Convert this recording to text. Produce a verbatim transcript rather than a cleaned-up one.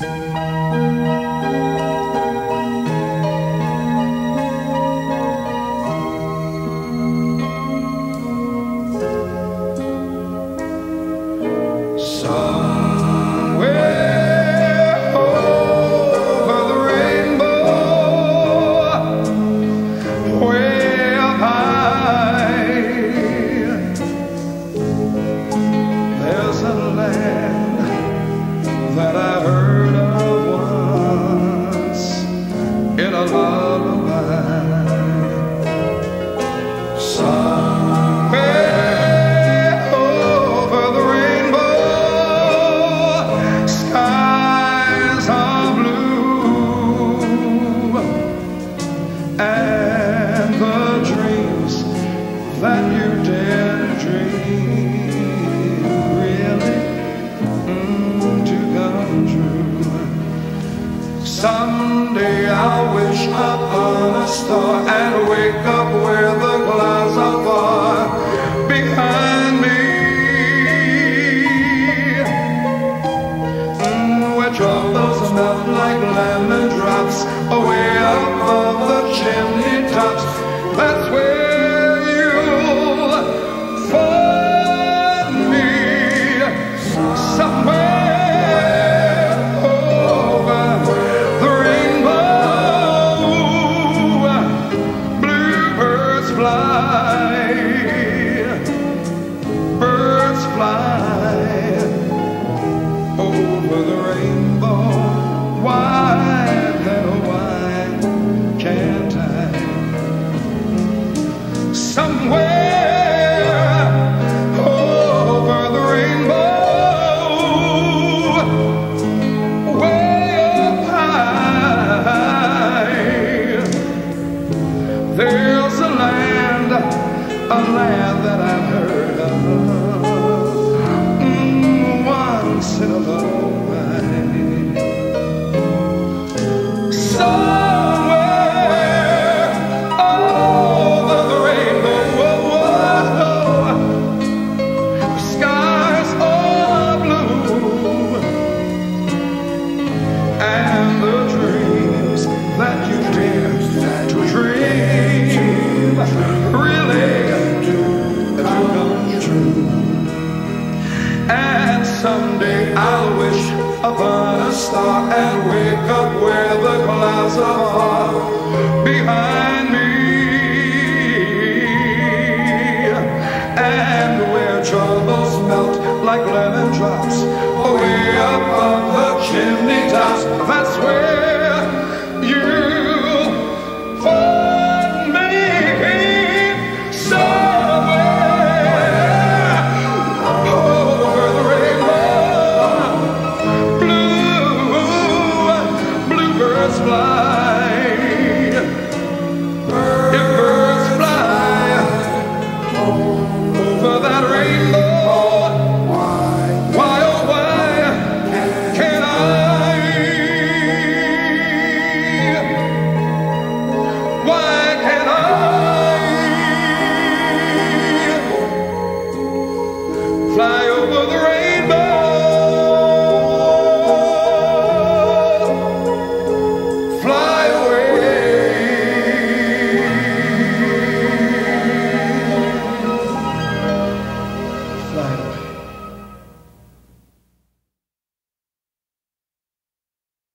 That I heard of once in a lullaby. Somewhere over the rainbow, skies are blue, and the dreams that you dare to dream really someday I'll wish upon a star and wake up where the clouds are far behind me, mm, where troubles melt like lemon drops away above the chimney tops. That's where you'll find me, somewhere birds fly over the rainbow. Why, oh why can't I? Somewhere over the rainbow, way up high, there's a land, a land that I've heard of, mm, once in a lullaby. Somewhere over the rainbow, whoa, whoa, the skies are blue, and the dreams that you dare to dream really and someday I'll wish upon a star and wake up where the clouds are far.